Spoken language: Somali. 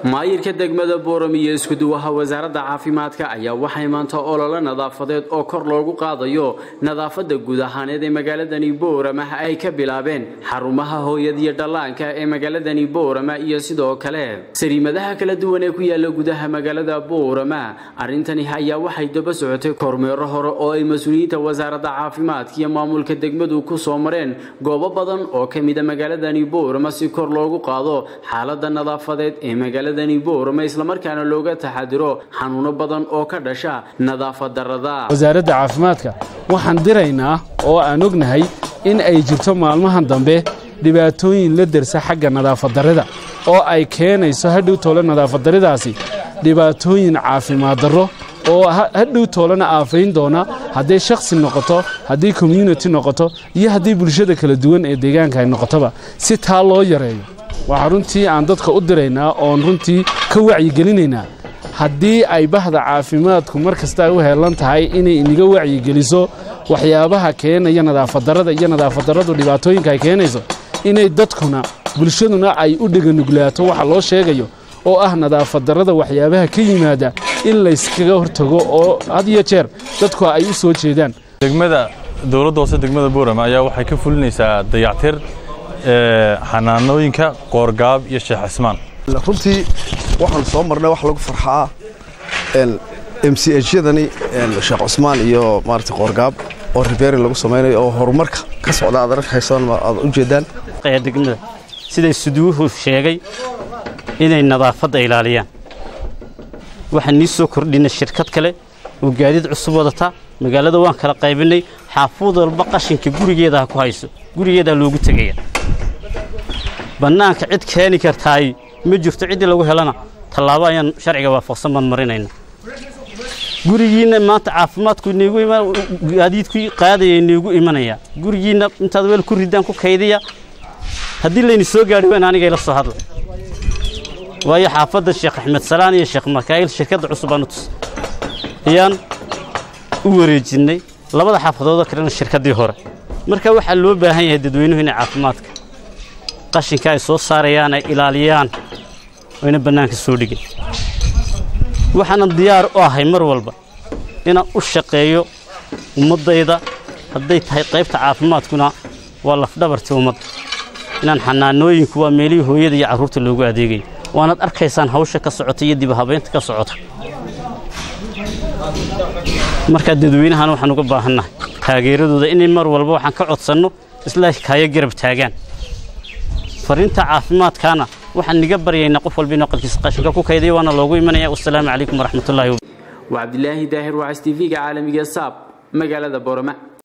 maayirka degmada Boorama iyo isku duwaha wasaaradda caafimaadka ayaa waxay maanta olole nadaafadeed oo kor loogu qaadayo nadaafadda guud ahaaneed ee magaaladani Boorama ay ka bilaabeen xarumaha hooyada iyo dhallaanka ee magaaladani Boorama iyo sidoo kale sariimadaha kala duwan ee ku yaala gudaha magaalada Boorama arintani ayaa waxay daba socotay kormeero hore oo ay mas'uuliyiinta wasaaradda caafimaadka iyo maamulka degmadu ku soo mareen goobo badan oo ka mid ah magaaladani Boorama si kor loogu qaado xaaladda nadaafadeed ee magaalada Boorama isla markaana looga taxadiro xanuuno badan oo ka dhasha nadaafad darrada wasaaradda caafimaadka waxaan diraynaa oo aan ognahay in ay jirto maalmahan dambe dhibaatooyin la darsa xagga nadaafad darrada oo ay keenayso hadhow toole nadaafad darradaasi dhibaatooyin caafimaad darro oo hadhow toolana aafayn doona haddii shakhsi noqoto haddii community noqoto iyo haddii bulshada kala duwan ee deegaanka ay noqotoba si taa loo yareeyo waxaan runtii aan dadka u diraynaa oo runtii ka wacyi gelinaynaa haddii ay bahda caafimaadku markasta u heelan tahay inay iniga wacyi geliso waxyaabaha keenaya nadaafad darrada iyo nadaafad darradu dhibaatooyinka ay keenayso inay dadkuna bulshaduna ay u dhiganuglaato waxa loo sheegayo oo ah nadaafad darrada waxyaabaha ka yimaada in la iskaga hortago oo had iyo jeer dadku ay u soo jeedaan degmada dawladda hoose degmada Boorama ayaa waxay ka fulinaysaa dayactir xanaanooyinka qoorgaab iyo Sheekh Cismaan runtii waxaan soo marnay wax lagu farxaa MCH-yadani Sheekh Cismaan iyo maartay qoorgaab oo repair lagu sameeyay oo horumarka ka socda aad arkaysan aad u jeedaan degmada sida suduuhu sheegay inay nadaafadda ilaaliyaan waxaan ni soo kordhinay shirkad kale oo gaadiid cusub wadata magaalada waan kala qaybinay xaafad walba qashinka gurigeeda ku hayso gurigeeda loogu tagaya banaanka cid keeni kartaay ma jirto cid lagu helana talaabo ayaan sharciga waafaqsan baan marinayna gurigiina maanta caafimaadku neegu iman gaadiidku qaadaya neegu imanaya gurigiina intaad weel ku ridaan ku kaydiya hadii layni soo gaadho waan aniga ila soo hadlo waayo xaafadda Sheekh Axmed Salaan iyo Sheekh Makaayil shirkadda cusub aan ayaan u wareejinay labada xaafadood kale shirkadii hore marka waxa loo baahan yahay dadweynuhu inay caafimaadka qashinka ay soo saarayaan ay ilaaliyaan oo ina banaanka soo dhigay waxaan diyaar u ahay mar walba inaan u shaqeeyo ummadayda haday tahay qaybta caafimaadkuna waa laf dhabartii ummadda inaan xanaanooyinku waa meelihii hooyada iyo carruurta loogu adeegay waanad arkaysaan hawsha ka socota iyo dib habeynta ka socota marka dadweynahan waxaan uga baahanahay taageeradooda in mar walba waxaan ka codsanno isla kaya garab taagaan farinta caafimaadkana waxaan niga baryaynaa qof walba inuu qalkiisa qashinka ku kaydiyo waana loogu imanaya wassalaamu calaykum waraxmatullaahi wa Cabdillaahi Daahir wa TV-ga caalamiga Saab magaalada Boorama.